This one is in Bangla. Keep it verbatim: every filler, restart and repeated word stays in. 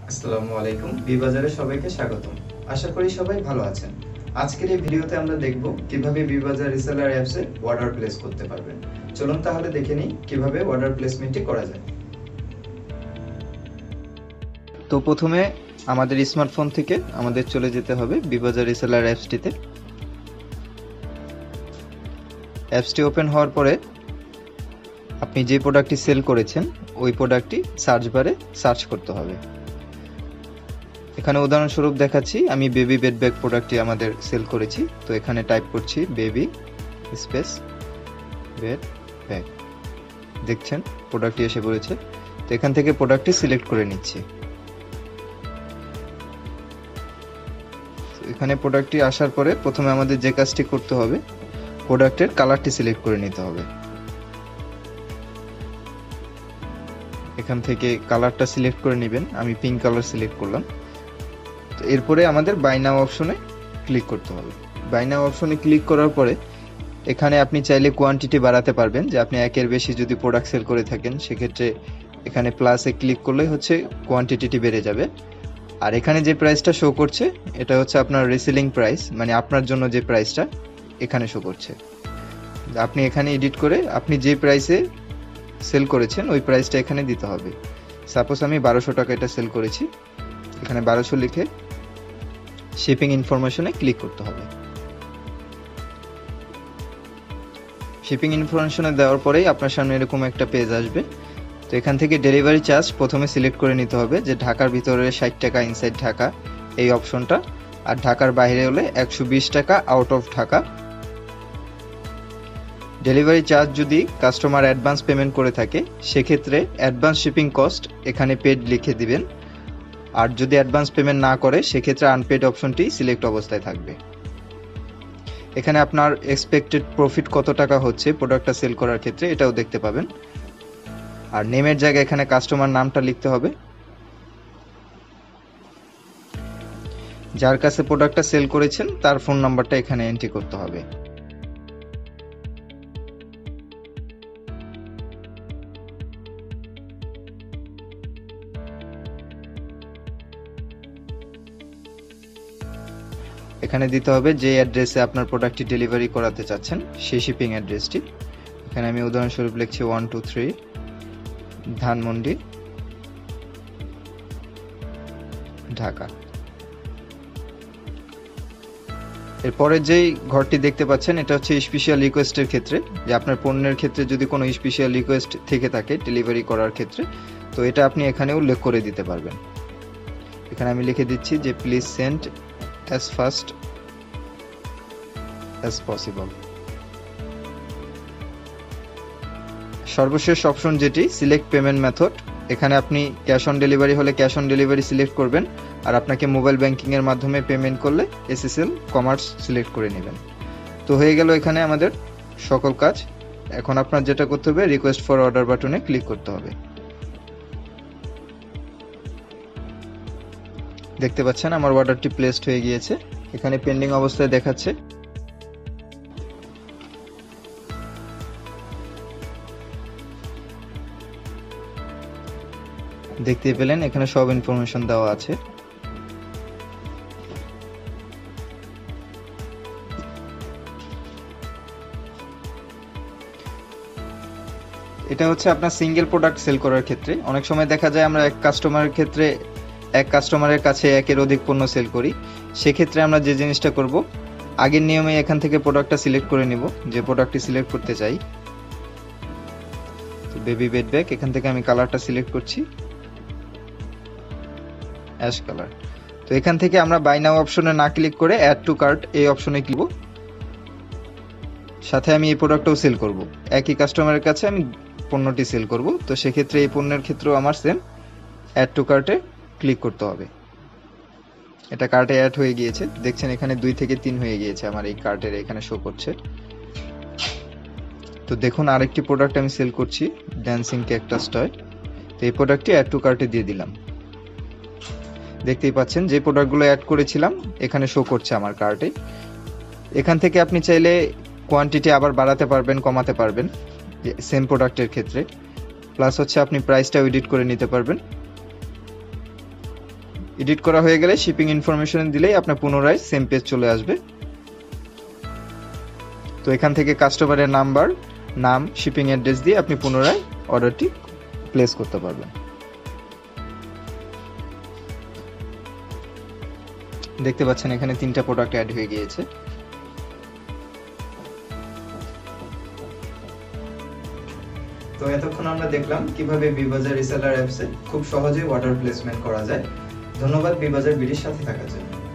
আসসালামু আলাইকুম, বিবাজারে সবাইকে স্বাগতম। আশা করি সবাই ভালো আছেন। আজকের এই ভিডিওতে আমরা দেখব কিভাবে বিবাজার রিসেলার অ্যাপসে অর্ডার প্লেস করতে পারবেন। চলুন তাহলে দেখে নিই কিভাবে অর্ডার প্লেসমেন্টটি করা যায়। তো প্রথমে আমাদের স্মার্টফোন থেকে আমাদের চলে যেতে হবে বিবাজার রিসেলার অ্যাপসটিতে। অ্যাপসটি ওপেন হওয়ার পরে আপনি যে প্রোডাক্টটি সেল করেছেন ওই প্রোডাক্টটি সার্চ বারে সার্চ করতে হবে। এখানে উদাহরণস্বরূপ দেখাচ্ছি, আমি বেবি বেড ব্যাগ প্রোডাক্টটি আমাদের সেল করেছি। তো এখানে টাইপ করছি বেবি স্পেস বেড ব্যাগ। দেখছেন প্রোডাক্টটি এসে পড়েছে। তো এখান থেকে প্রোডাক্টটি সিলেক্ট করে নিচ্ছি। এখানে প্রোডাক্টটি আসার পরে প্রথমে আমাদের যে কাজটি করতে হবে, প্রোডাক্টের কালারটি সিলেক্ট করে নিতে হবে। এখান থেকে কালারটা সিলেক্ট করে নেবেন। আমি পিঙ্ক কালার সিলেক্ট করলাম। তো এরপরে আমাদের বাই নাও অপশনে ক্লিক করতে হবে। বাই নাও অপশনে ক্লিক করার পরে এখানে আপনি চাইলে কোয়ান্টিটি বাড়াতে পারবেন, যে আপনি একের বেশি যদি প্রোডাক্ট সেল করে থাকেন সেক্ষেত্রে এখানে প্লাসে ক্লিক করলেই হচ্ছে কোয়ান্টিটিটি বেড়ে যাবে। আর এখানে যে প্রাইসটা শো করছে এটা হচ্ছে আপনার রিসেলিং প্রাইস, মানে আপনার জন্য যে প্রাইসটা এখানে শো করছে। আপনি এখানে এডিট করে আপনি যে প্রাইসে সেল করেছেন ওই প্রাইসটা এখানে দিতে হবে। সাপোজ আমি বারোশো টাকা এটা সেল করেছি, এখানে বারোশো লিখে শিপিং ইনফরমেশনে ক্লিক করতে হবে। শিপিং ইনফরমেশনে দেওয়ার পরেই আপনার সামনে এরকম একটা পেজ আসবে। তো এখান থেকে ডেলিভারি চার্জ প্রথমে সিলেক্ট করে নিতে হবে, যে ঢাকার ভিতরে ষাট টাকা ইনসাইড ঢাকা এই অপশনটা, আর ঢাকার বাইরে হলে একশো বিশ টাকা out of Dhaka. Delivery charge যদি কাস্টমার অ্যাডভান্স পেমেন্ট করে থাকে সেক্ষেত্রে অ্যাডভান্স শিপিং কস্ট এখানে পেড লিখে দিবেন, আর যদি অ্যাডভান্স পেমেন্ট না করে সেক্ষেত্রে আনপেড অপশনটি সিলেক্ট অবস্থায় থাকবে। এখানে আপনার এক্সপেক্টেড প্রফিট কত টাকা হচ্ছে প্রোডাক্টটা সেল করার ক্ষেত্রে এটাও দেখতে পাবেন। আর নেমের জায়গায় এখানে কাস্টমার নামটা লিখতে হবে। যার কাছে প্রোডাক্টটা সেল করেছেন তার ফোন নাম্বারটা এখানে এন্ট্রি করতে হবে। এখানে দিতে হবে যে অ্যাড্রেসে আপনার প্রোডাক্টটি ডেলিভারি করাতে চাচ্ছেন সেই শিপিং অ্যাড্রেসটি। এখানে আমি উদাহরণস্বরূপ লিখছি one two three Dhanmondi Dhaka. এরপরে যেই ঘরটি দেখতে পাচ্ছেন এটা হচ্ছে স্পেশাল রিকোয়েস্টের ক্ষেত্রে, যে আপনার পণ্যের ক্ষেত্রে যদি কোনো স্পেশাল রিকোয়েস্ট থেকে থাকে ডেলিভারি করার ক্ষেত্রে, তো এটা আপনি এখানে উল্লেখ করে দিতে পারবেন। এখানে আমি লিখে দিচ্ছি যে please send as fast as possible। সর্বশেষ অপশন যেটি সিলেক্ট পেমেন্ট মেথড, এখানে আপনি ক্যাশ অন ডেলিভারি হলে ক্যাশ অন ডেলিভারি সিলেক্ট করবেন, আর আপনাকে মোবাইল ব্যাংকিং এর মাধ্যমে পেমেন্ট করলে এসএসএল কমার্স সিলেক্ট করে নেবেন। তো হয়ে গেল এখানে আমাদের সকল কাজ। এখন আপনার যেটা করতে হবে রিকোয়েস্ট ফর অর্ডার বাটনে ক্লিক করতে হবে। দেখতে পাচ্ছেন আমার অর্ডারটি প্লেসড হয়ে গিয়েছে, এখানে পেন্ডিং অবস্থায় দেখাচ্ছে। দেখতে পেলেন এখানে সব ইনফরমেশন দেওয়া আছে। এটা হচ্ছে আপনার সিঙ্গেল প্রোডাক্ট সেল করার ক্ষেত্রে। অনেক সময় দেখা যায় আমরা এক কাস্টমারের ক্ষেত্রে এক কাস্টমারের কাছে একের অধিক পণ্য সেল করি। সেক্ষেত্রে আমরা যে জিনিসটা করব, আগের নিয়মে এখান থেকে প্রোডাক্টটা সিলেক্ট করে নিব, যে প্রোডাক্টটি সিলেক্ট করতে চাই। তো বেবি বেড ব্যাগ, এখান থেকে আমি কালারটা সিলেক্ট করছি অ্যাশ কালার। তো এখান থেকে আমরা বাই নাও অপশনে না ক্লিক করে অ্যাড টু কার্ট এই অপশনে ক্লিক করব। সাথে আমি এই প্রোডাক্টটাও সেল করব, একই কাস্টমারের কাছে আমি পণ্যটি সেল করব। তো সেক্ষেত্রে এই পণ্যের ক্ষেত্রেও আমার সেম অ্যাড টু কার্টে ক্লিক করতে হবে। এটা কার্টে অ্যাড হয়ে গিয়েছে, দেখছেন এখানে দুই থেকে তিন হয়ে গিয়েছে আমার এই কার্টের এখানে শো করছে। তো দেখুন আরেকটি প্রোডাক্ট আমি সেল করছি ড্যান্সিং ক্যাকটাস টয়। তো এই প্রোডাক্টটি অ্যাড টু কার্টে দিয়ে দিলাম। দেখতেই পাচ্ছেন যে প্রোডাক্টগুলো অ্যাড করেছিলাম এখানে শো করছে আমার কার্টে। এখান থেকে আপনি চাইলে কোয়ান্টিটি আবার বাড়াতে পারবেন, কমাতে পারবেন সেম প্রোডাক্টের ক্ষেত্রে। প্লাস হচ্ছে আপনি প্রাইসটাও এডিট করে নিতে পারবেন। এডিট করা হয়ে গেলে শিপিং ইনফরমেশন দিলেই আপনার পুনরায় সেম পেজ চলে আসবে। তো এখান থেকে কাস্টমারের নাম্বার, নাম, শিপিং অ্যাড্রেস দিয়ে আপনি পুনরায় অর্ডারটি প্লেস করতে পারবেন। দেখতে পাচ্ছেন এখানে তিনটা প্রোডাক্ট অ্যাড হয়ে গিয়েছে। তো এতক্ষণ আমরা দেখলাম কিভাবে বিবাজার রিসেলার অ্যাপসে খুব সহজেই অর্ডার প্লেসমেন্ট করা যায়। ধন্যবাদ বিবাজার বিডির সাথে থাকার জন্য।